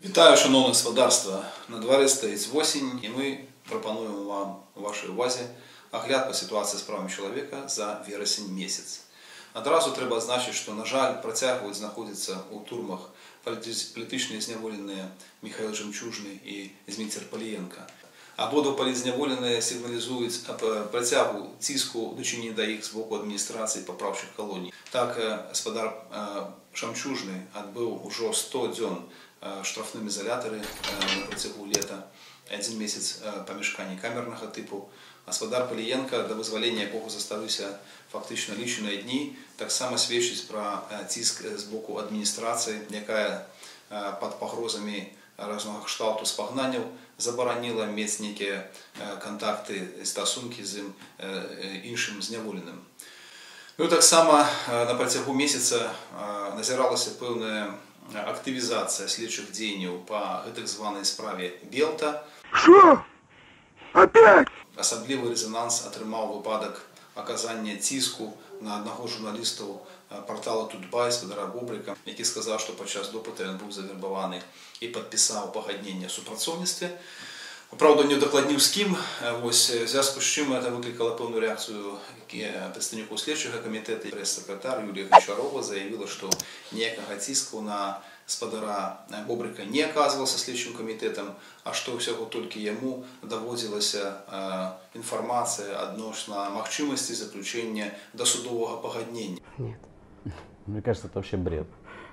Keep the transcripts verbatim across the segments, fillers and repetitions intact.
Вітаю, шановне господарство! На дворі стоїть осінь, і ми пропонуємо вам у вашій увазі огляд по ситуації з правами чоловіка за вересень місяць. Одразу треба зазначити, що, на жаль, продовжують знаходитися у тюрмах політично зневолені Михайло Жемчужний і Змійтер Полієнко. Обидва політзневолені сигналізують протягу тиску дочинення до їх з боку адміністрації поправчих колоній. Так, господар Жемчужний відбув уже сто днів штрафним ізоляторі на протягу літа, один місяць помешкання камерного типу. Господар Полієнко, до визволення якого залишилися фактично лічені дні, так само свідчить про тиск з боку адміністрації, яка під погрозами різного кшталту спагнанів заборонила мати які контакти, стосунки з іншим зневоленим. Ну, так само на протягу місяця назиралася певна активізація слідчих дій по так званій справі Белта. Що? Опять? Особливий резонанс отримав випадок оказання тиску на одного журналіста порталу Тутбай, господара Бобрика, який сказав, що під час допиту він був завербований і підписав погодження в співпрацівництві. Правда, не докладнив з ким, ось, в зв'язку з чим це викликало певну реакцію представнику слідчого комітету. Прес-секретар Юлія Гончарова заявила, що ніякого тиску на господара Бобрика не оказывался слідчим комітетом, а що всього тільки йому доводилася інформація відносно можливості заключення досудового погодження. Нет. Мне кажется, это вообще бред.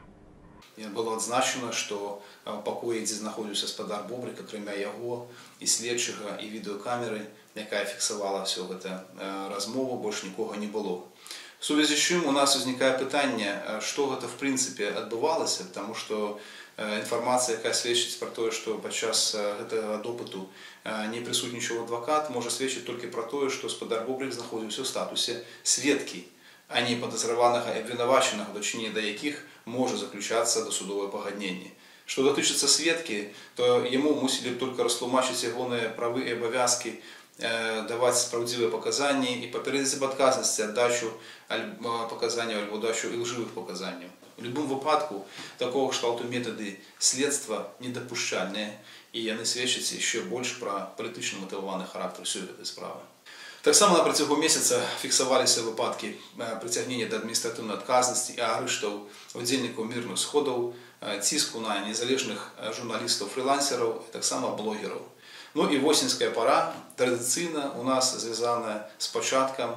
Было відзначено, що в покої, де знаходився господар Бобрик, окрім його, і слідчого, і відеокамери, яка фіксувала всю цю розмову, більше нікого не було. В связи з чим у нас виникає питання, що це в принципі відбувалося, тому що інформація, яка свідчить про те, що під час цього допиту не присутнічав адвокат, може свідчити тільки про те, що господар Бобрик знаходився в статусі свідки, а не підозрюваного і обвинуваченого, до чинення до яких може заключатися досудове погодження. Що дотичиться свідки, то йому мусили тільки розтлумачити його права і обов'язки, давати справедливі показання і попередити об відказності від дачі показань або дачу лживих показань. В будь-якому випадку такого кшталту методи слідства недопущальні, і вони свідчать ще більше про політично мотивований характер всієї цієї справи. Так само на протягу місяця фіксувалися випадки притягнення до адміністративної відказності і арештів удільників мирних сходів, тиску на незалежних журналістів-фрилансерів і так само блогерів. Ну і осінська пора традиційно у нас зв'язана з початком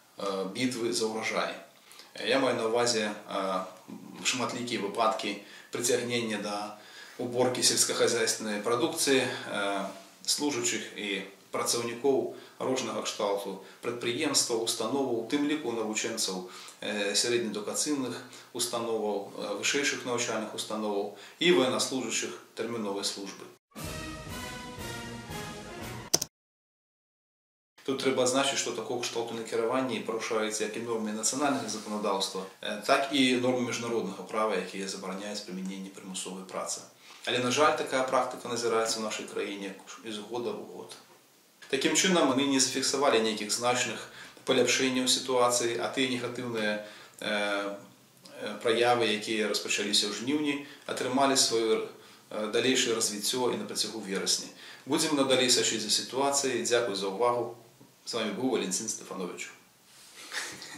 битви за урожай. Я маю на увазі шматлікі випадки притягнення до уборки сільськогосподарської продукції, служащих і працівників різного кшталту підприємств, установ, тим ліку навченців середньоедукаційних установ, вищих навчальних установ і воєннослужащих термінової служби. Тут треба значити, що такого кшталту некерування порушаються як і норми національного законодавства, так і норми міжнародного права, які забороняють примінення примусової праці. Але, на жаль, така практика назирається в нашій країні із года в год. Таким чином, ми не зафіксували ніяких значних поліпшень у ситуації, а ті негативні прояви, які розпочалися в жнивні, отримали своє дальше розвиття і на протягу вересня. Будемо надалі сочити за ситуацією. Дякую за увагу. З вами був Валентин Стефанович.